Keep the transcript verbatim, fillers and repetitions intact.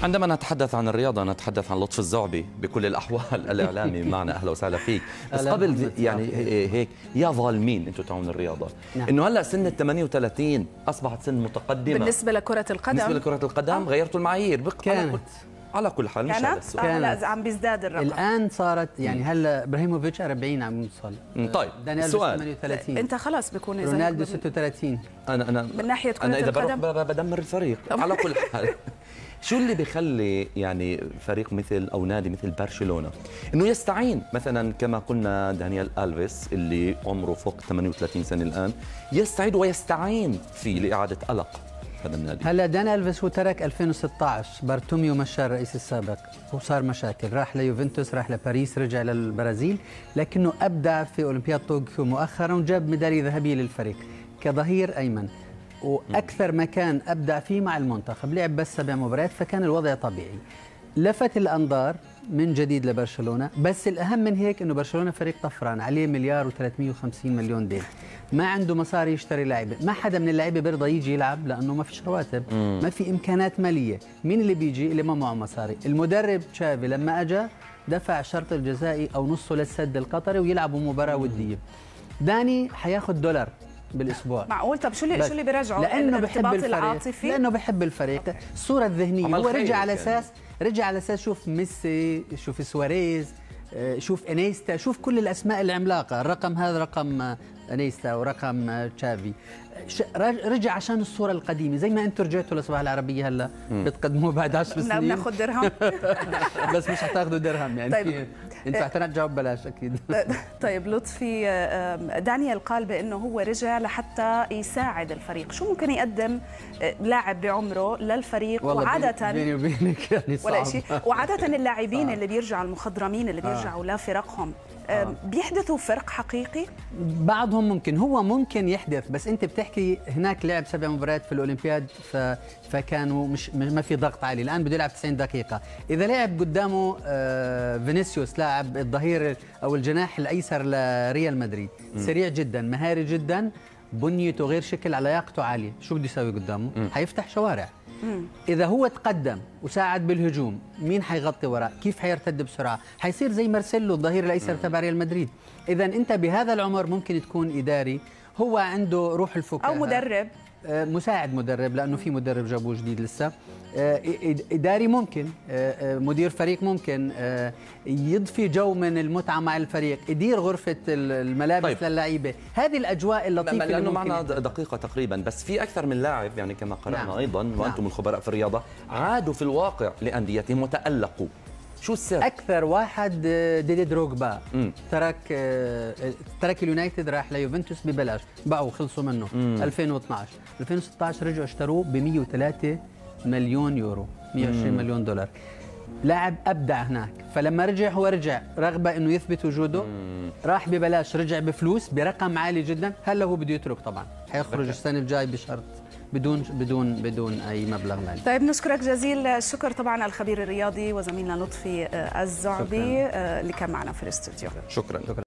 عندما نتحدث عن الرياضة نتحدث عن لطفي الزعبي بكل الأحوال الإعلامي معنا. أهلا وسهلا فيك. بس قبل يعني هيك يا ظالمين أنتم تعون الرياضة، نعم. إنه هلا سن ال ثمانية وثلاثين أصبحت سن متقدمة بالنسبة لكرة القدم. بالنسبة لكرة القدم آه. غيروا المعايير. كانت على كل حال مش هذا السؤال. كانت لا عم بيزداد الرقم الآن صارت يعني هلا ابراهيموفيتش أربعين عم يوصل. طيب السؤال ثمانية وثلاثين انت خلص بيكون اذا رونالدو ستة وثلاثين. انا انا من ناحيه كرة انا اذا القدم بروح بدمر الفريق. على كل حال شو اللي بيخلي يعني فريق مثل او نادي مثل برشلونه انه يستعين مثلا كما قلنا دانيال ألفيس اللي عمره فوق ثمانية وثلاثين سنه الان يستعيد ويستعين فيه لاعاده قلق هذا النادي؟ هلا دان ألفيس هو ترك ألفين وستة عشر، بارتوميو مشى الرئيس السابق وصار مشاكل، راح ليوفنتوس، راح لباريس، رجع للبرازيل، لكنه ابدع في اولمبياد طوكيو مؤخرا وجاب ميداليه ذهبيه للفريق كظهير ايمن، واكثر مكان ابدع فيه مع المنتخب، لعب بس سبع مباريات فكان الوضع طبيعي. لفت الانظار من جديد لبرشلونه، بس الاهم من هيك انه برشلونه فريق طفران عليه مليار وثلاثمئة وخمسين مليون دين، ما عنده مصاري يشتري لاعب، ما حدا من اللعيبه بيرضى يجي يلعب لانه ما فيش رواتب، ما في امكانات ماليه، مين اللي بيجي؟ اللي ما معه مصاري. المدرب تشافي لما اجى دفع الشرط الجزائي او نصه للسد القطري ويلعبوا مباراه وديه. داني حياخذ دولار بالاسبوع. معقول؟ طب شو اللي شو اللي بيرجعه؟ لانه بحب الفريق العاطفي؟ لانه بحب الفريق، الصوره الذهنيه، هو رجع على اساس رجع على اساس شوف ميسي، شوف سواريز، شوف انيستا، شوف كل الاسماء العملاقه، الرقم هذا رقم انيستا ورقم تشافي، رجع عشان الصوره القديمه زي ما انتم رجعتوا لصباح العربيه هلا بتقدموه بعد عشر سنين بناخذ درهم بس مش حتاخذوا درهم يعني. طيب انتوا حترجعوا ببلاش اكيد. طيب لطفي، دانيال قال بانه هو رجع لحتى يساعد الفريق، شو ممكن يقدم لاعب بعمره للفريق؟ وعاده بيني وبينك يعني صعب ولا شيء، وعاده اللاعبين اللي بيرجعوا المخضرمين اللي بيرجعوا آه. لفرقهم آه. بيحدثوا فرق حقيقي؟ بعضهم ممكن، هو ممكن يحدث، بس انت بتحكي هناك لعب سبع مباريات في الاولمبياد ف... فكانوا مش ما في ضغط عالي، الان بده يلعب تسعين دقيقه، اذا لعب قدامه آه فينيسيوس لاعب الظهير او الجناح الايسر لريال مدريد، سريع جدا، مهاري جدا، بنيته غير شكل، على لياقته عاليه، شو بده يسوي قدامه؟ م. حيفتح شوارع. مم. إذا هو تقدم وساعد بالهجوم، مين حيغطي وراه؟ كيف حيرتد بسرعة؟ حيصير زي مارسيلو الظهير الأيسر تبع ريال مدريد. إذا أنت بهذا العمر ممكن تكون إداري، هو عنده روح الفكاهة أو مدرب، مساعد مدرب لأنه في مدرب جابوه جديد لسه، إداري ممكن، مدير فريق ممكن، يضفي جو من المتعة مع الفريق، يدير غرفة الملابس طيب. للعيبة، هذه الأجواء اللطيفة. لأنه معنا دقيقة تقريبا، بس في أكثر من لاعب يعني كما قرأنا نعم. أيضا وأنتم نعم. الخبراء في الرياضة عادوا في الواقع لأنديتهم وتألقوا. شو السر؟ أكثر واحد ديدي دروغبا مم. ترك ترك اليونايتد راح ليوفنتوس ببلاش، باعوا خلصوا منه مم. ألفين واثناشر، ألفين وستة عشر رجعوا اشتروه ب مئة وثلاثة مليون يورو، مئة وعشرين مليون دولار. لاعب ابدع هناك، فلما رجع هو رجع رغبه انه يثبت وجوده، مم. راح ببلاش رجع بفلوس برقم عالي جدا، هلا هو بده يترك طبعا، حيخرج السنه الجاي بشرط بدون بدون بدون اي مبلغ مالي. طيب نشكرك جزيل الشكر طبعا الخبير الرياضي وزميلنا لطفي الزعبي اللي كان معنا في الاستوديو. شكرا.